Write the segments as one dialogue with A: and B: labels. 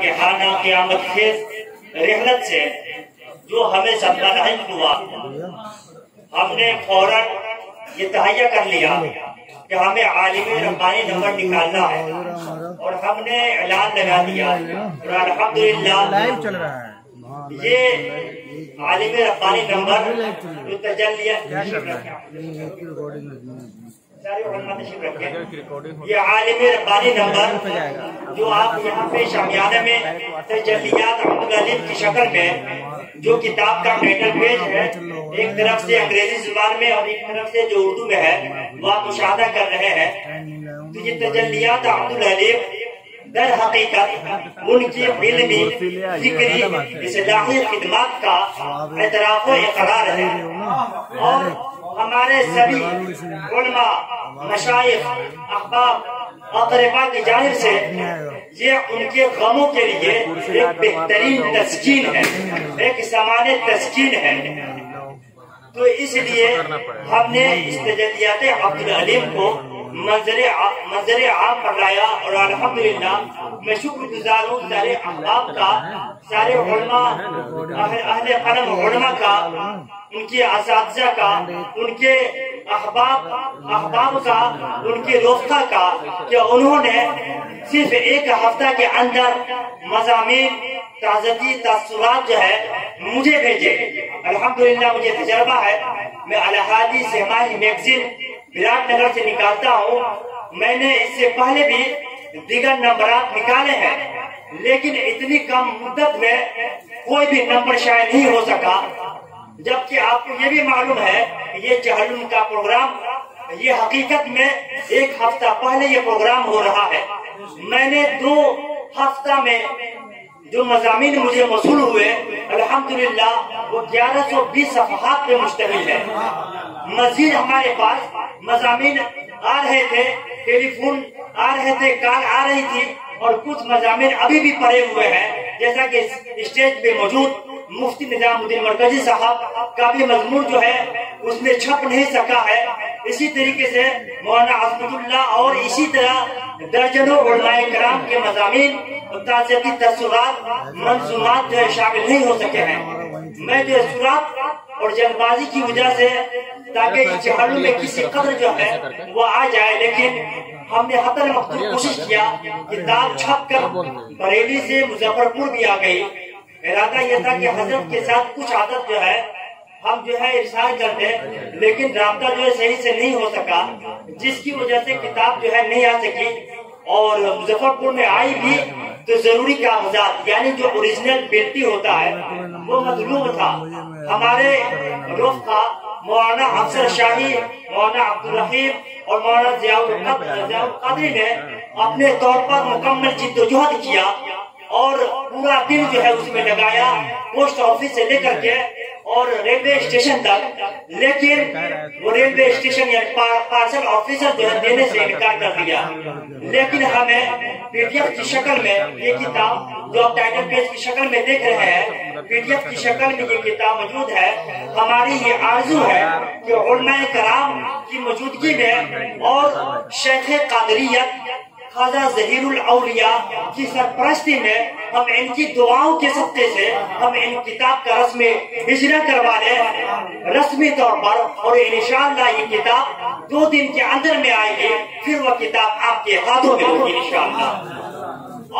A: इहाना क़यामत खेज़ रिहलत से जो हमें सदमा नहीं हुआ, हमने फौरन ये तहैया कर लिया कि हमें आलिम रब्बानी नंबर निकालना है और हमने ऐलान लगा दिया और अल्हम्दुलिल्लाह ये आलिम रब्बानी नंबर जो तजल्लिया ये आलिम रब्बानी नंबर जो आप यहाँ पे शामियाना में तजल्लियात अब्दुल अलीम की शक्ल में जो किताब का टाइटल पेज है, एक तरफ से अंग्रेजी जुबान में और एक तरफ से जो उर्दू में है वो आप मुशाहदा कर रहे हैं। तो ये तजल्लियात अब्दुल अलीम दर हकीकत उनकी इल्मी, फिक्री, इस्लाही खिदमत का एतराफ़ व इक़रार है और हमारे सभी उलमा, मशाइख, अहबाब, अक़रबा की जानिब से ये उनके गमों के लिए एक बेहतरीन तस्कीन है, एक सामान्य तस्कीन है। तो इसलिए हमने इस तजल्लियात अब्दुल अलीम को मंजर आम पर लाया और अल्हम्दुलिल्लाह मैं शुक्रगुजार हूँ सारे अहबाब का, सारे उलमा, अहले कलम उलमा का, उनके असातिज़ा का, उनके अहबाब का, उनके रोफ्ता का कि उन्होंने सिर्फ एक हफ्ता के अंदर मज़ामीन, ताज़गी, तअस्सुरात जो है मुझे भेजे। अल्हम्दुलिल्लाह मुझे तजर्बा है, मैं अल-हादी सहमाही मैगजीन विराटनगर से निकालता हूँ। मैंने इससे पहले भी दीगर नंबरात निकाले हैं, लेकिन इतनी कम मुद्दत में कोई भी नंबर शायद नहीं हो सका। जबकि आपको ये भी मालूम है कि ये चहलुम का प्रोग्राम ये हकीकत में एक हफ्ता पहले ये प्रोग्राम हो रहा है। मैंने 2 हफ्ता में जो मज़ामीन मुझे मौसूल हुए अल्हम्दुलिल्लाह वो 1120 सफ़हात पे मुश्तमिल है। मजीद हमारे पास मज़ामीन आ रहे थे, टेलीफोन आ रहे थे, कॉल आ रही थी और कुछ मज़ामीन अभी भी पड़े हुए हैं, जैसा कि स्टेज पे मौजूद मुफ्ती निजामुद्दीन मरकजी साहब का भी मजमून जो है उसमें छप नहीं सका है। इसी तरीके से मौलाना अज़मतुल्लाह और इसी तरह दर्जनों उलमाए कराम के मज़ामीन ताज़ियती तस्सुरात, मंसूमात जो है शामिल नहीं हो सके हैं। मैं जो सुरात और जल्दबाजी की वजह से ताकि चहलुम में किसी कदर जो है वो आ जाए, लेकिन हमने हतन मकतूल कोशिश किया, किताब छप कर बरेली से मुजफ्फरपुर भी आ गई। इरादा यह था कि हजरत के साथ कुछ आदत जो है हम जो है इरसाल कर दें, लेकिन राब्ता जो है सही से नहीं हो सका, जिसकी वजह से किताब जो है नहीं आ सकी और मुजफ्फरपुर में आई भी तो जरूरी कागजात यानी जो ओरिजिनल बेटी होता है वो मजलूम था। हमारे रोफ का मौलाना अफसर शाही, मौलाना अब्दुल रहीम और मौलाना ज़ियाउल क़ादरी ने अपने तौर पर मुकम्मल जिद्दोजहद किया और पूरा दिन जो है उसमें लगाया, पोस्ट ऑफिस से लेकर के और रेलवे स्टेशन तक। लेकिन वो रेलवे स्टेशन या पार्सल ऑफिसर जो है देने से इनकार कर दिया। लेकिन हमें पीडीएफ की शक्ल में ये किताब जो आप टाइटल पेज की शक्ल में देख रहे हैं, पीडीएफ की शक्ल में ये किताब मौजूद है। हमारी ये आरज़ू है कि उलमाए कराम की मौजूदगी में और शेख कादरियत ख्वाजा ज़हीरुल औलिया की सरपरस्ती में हम इनकी दुआओं के सत्ते से हम इन किताब का रस्म हिजरा करवा लें रस्मी तौर पर, और इंशाअल्लाह ये किताब 2 दिन के अंदर में आएगी, फिर वह किताब आपके हाथों में होगी इंशाअल्लाह।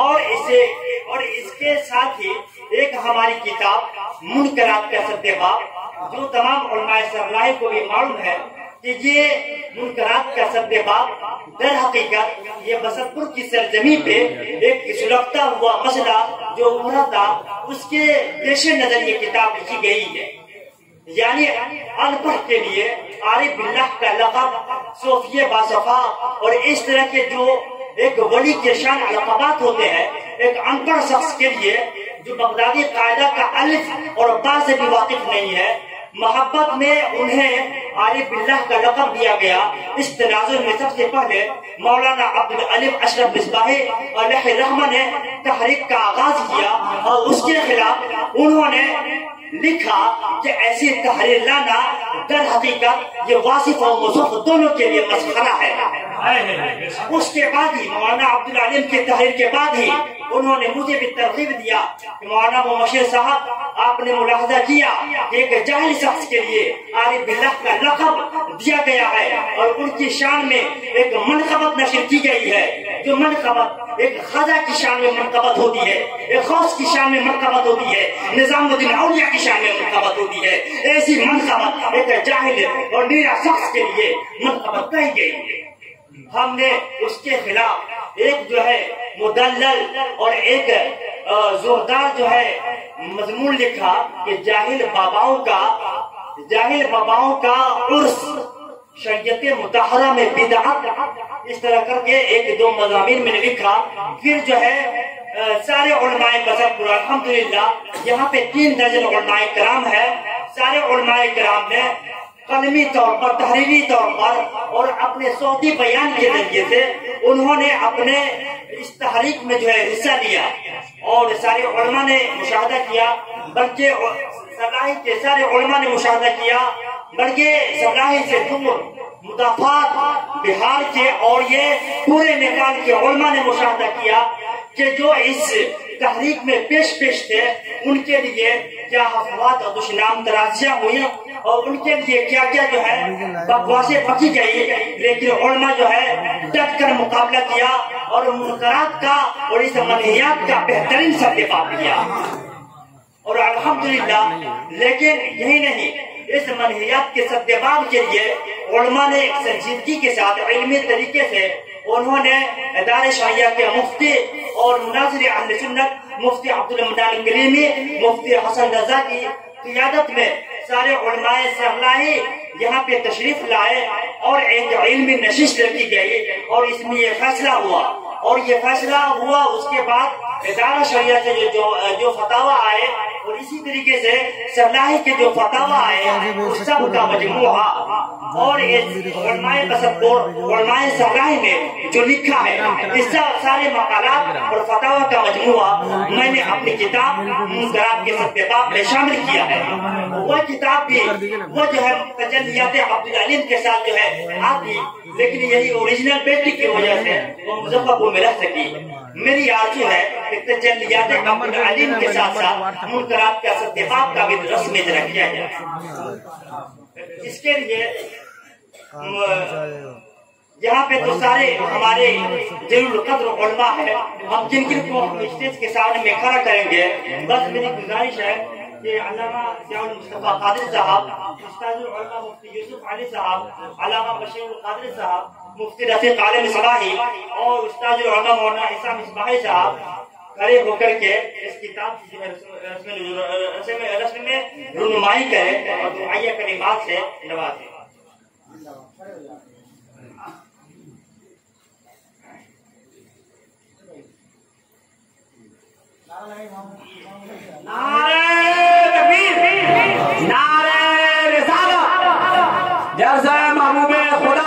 A: और इसके साथ ही एक हमारी किताब मुनकरात का सद्देबाब, जो तमाम उलमाए सरलाही को भी मालूम है कि ये मुनकरात का सद्देबाब दर हकीकत ये बसतपुर की सरजमी पे एक सुलगता हुआ मसला जो उभरा था उसके पेश नजर ये किताब लिखी गई है। यानी अनपढ़ के लिए आरिफ बिल्लाह का लक़ब, सोफिया बासफा और इस तरह के जो एक वली के शान लक़बात होते हैं, एक अनपढ़ शख्स के लिए जो बगदादी कायदा का अलिफ और बा से भी वाकिफ नहीं है, मोहब्बत में उन्हें आरिफ बिल्लाह का लक़ब दिया गया। इस तनाजुर में सबसे पहले मौलाना अब्दुल अलीम अशरफ मिसबाही अलैहि रहमा ने तहरीक का आगाज किया और उसके खिलाफ उन्होंने لکھا کہ ایسی تحریر لانا در حقیقت یہ واصف اور موصوف دونوں کے لیے مسخرہ ہے۔ اس کے بعد ہی مولانا عبدالعلیم کی تحریر کے بعد ہی انہوں نے مجھے بھی ترغیب دیا کہ مولانا مبشر صاحب آپ نے ملاحظہ کیا کہ ایک جاہل شخص کے لیے عارف باللہ کا لقب دیا گیا ہے اور ان کی شان میں ایک منقبت نشر کی گئی ہے، جو منقبت ایک خواجہ کی شان میں منقبت ہوتی ہے، ایک غوث کی شان میں منقبت ہوتی ہے، نظام الدین اولیاء کی شان میں منقبت ہوتی ہے، ایسی منقبت ایک جاہل اور نیرا شخص کے لیے منقبت کہی گئی ہے۔ ہم نے اس کے خلاف ایک جو ہے مدلل اور ایک زوردار جو ہے مضمون لکھا کہ جاہل باباؤں کا عرس شریعت مطہرہ میں بدعت، اس طرح کر کے ایک دو مضامین میں نے لکھا۔ پھر جو ہے سارے علماء بزرگ پر الحمدللہ یہاں پہ 3 درجن علماء کرام ہے، سارے علماء کرام نے قلمی طور پر، تحریری طور پر اور اپنے صوتی بیان کے ذریعے سے انہوں نے اپنے اس تحریک میں جو ہے حصہ لیا اور سارے علماء نے مشاہدہ کیا، بلکہ صلاحی کے سارے علماء نے مشاہدہ کیا، بلکہ صلاحی سے دور مدافعات بہار کے اور یہ پورے نیپال کے علماء نے مشاہدہ کیا کہ جو اس تحریک میں پیش تھے ان کے لیے کیا افوات اور دشنام ترازیاں ہوئی اور ان کے لیے کیا کیا جو ہے بکواسیں پکی گئی، لیکن علماء جو ہے ڈٹ کر مقابلہ کیا اور منکرات کا اور اس منہیات کا بہترین سدباب کیا۔ اور الحمدللہ لیکن یہی نہیں، اس منہیات کے سدباب کے لیے علماء نے ایک سنجیدگی کے ساتھ علمی طریقے سے انہوں نے ادارے شریعہ کے مفتی اور مناظر اہل سنت مفتی عبدالمنان کلیمی، مفتی حسن رضا کی قیادت میں سارے علماء سرلاہی یہاں پہ تشریف لائے اور ایک علمی نشست رکھی گئی اور اس میں یہ فیصلہ ہوا اور یہ فیصلہ ہوا اس کے بعد ادارہ شریعہ سے جو فتاوی آئے اور اسی طریقے سے سرلاہی کے جو فتاوی آئے اس سب کا مجموعہ اور علماء بسطپور علماء سرلاہی نے جو لکھا ہے اس سارے مقالات اور فتاوی کا مجموعہ میں نے اپنی کتاب منکرات کے سدباب میں شامل کیا ہے۔ وہ کتاب بھی وہ جو ہے تجلیات عبدالعلیم کے ساتھ جو ہے آتی، لیکن یہی اوریجنل بیٹی کی وجہ سے وہ مظفر پور میں رہ سکی۔ میری آرزو ہے کہ تجلیات عبدالعلیم کے ساتھ ساتھ منکرات کا سدباب کا بھی رسم اجرا کیا جائے۔ اس کے لیے یہاں پہ تو سارے ہمارے جلیل القدر علماء ہیں، ہم جن کو اسٹیج کے سامنے میں کھڑا کریں گے، بس میری گزارش ہے کہ علامہ ضیاء المصطفیٰ قادری صاحب، استاد العلماء مفتی یوسف علی صاحب، علامہ بشیر القادری صاحب، مفتی رفیق عالم اصلاحی اور استاد العلماء مولانا عیسیٰ مصباحی صاحب کھڑے ہو کر کے اس کتاب کی رسم میں رونمائی کریں اور دعائیہ کلمات سے نوازیں۔
B: نعرہ تکبیر، نعرہ رسالت، جیسے محبوب خدا۔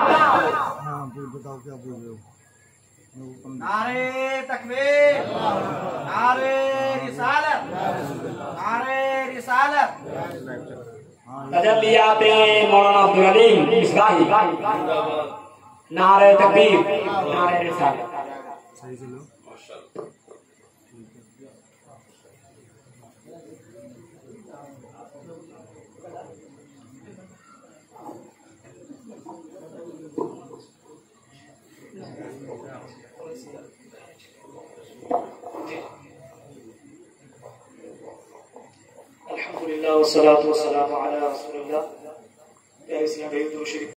C: نعرہ تکبیر، نعرہ رسالت، نعرہ رسالت۔
B: تجلیات مولانا عبدالعلیم مصباحی، نعرہ تکبیر، نعرہ رسالت۔
A: الحمدللہ والصلاة والسلام علی رسول اللہ۔